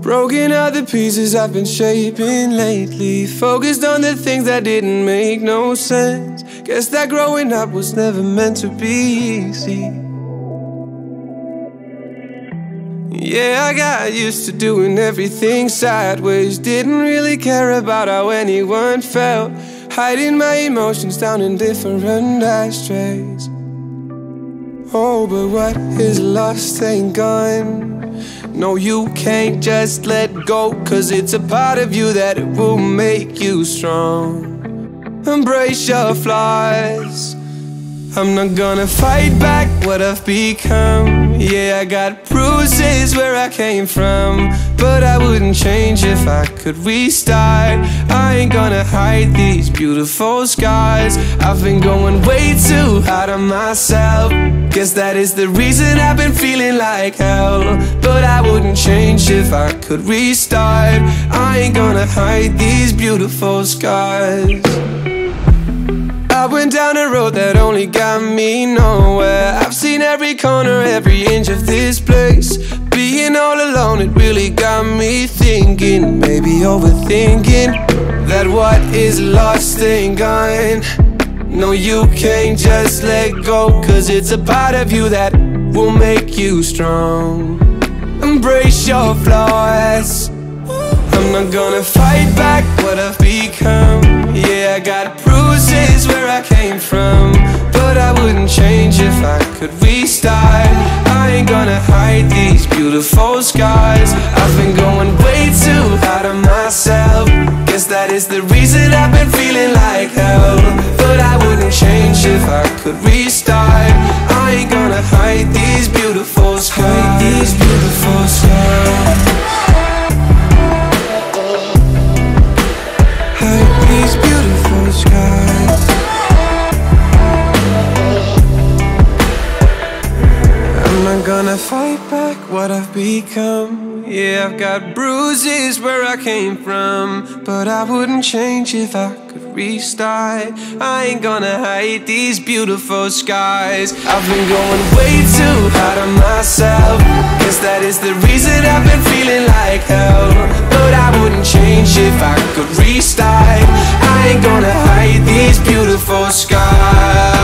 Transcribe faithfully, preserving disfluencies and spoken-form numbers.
Broken out the pieces I've been shaping lately, focused on the things that didn't make no sense. Guess that growing up was never meant to be easy. Yeah, I got used to doing everything sideways, didn't really care about how anyone felt, hiding my emotions down in different ashtrays. Oh, but what is lost ain't gone. No, you can't just let go, 'cause it's a part of you that it will make you strong. Embrace your flaws. I'm not gonna fight back what I've become. Yeah, I got bruises where I came from, but I wouldn't change if I could restart. I ain't gonna hide these beautiful scars. I've been going way too hard on myself. Guess that is the reason I've been feeling like hell, but I wouldn't change if I could restart. I ain't gonna hide these beautiful scars. I went down a road that only got me nowhere. I've seen every corner, every inch of this place. Being all alone, it really got me thinking, maybe overthinking, that what is lost ain't gone. No, you can't just let go, 'cause it's a part of you that will make you strong. Embrace your flaws. I'm not gonna fight back what I've become. Yeah, I got bruises where I came from, but I wouldn't change if I could restart. I ain't gonna hide these beautiful scars. I've been going way too hard on myself. Guess that is the reason I've been feeling like hell, but I wouldn't change if I could restart. I ain't gonna hide these beautiful scars. Hide these beautiful scars. These beautiful skies. I'm not gonna fight back what I've become. Yeah, I've got bruises where I came from, but I wouldn't change if I could restart. I ain't gonna hide these beautiful skies. I've been going way too hard on myself. Guess that is the reason I've been feeling like hell, but I wouldn't change if I could restart. I ain't gonna hide these beautiful scars.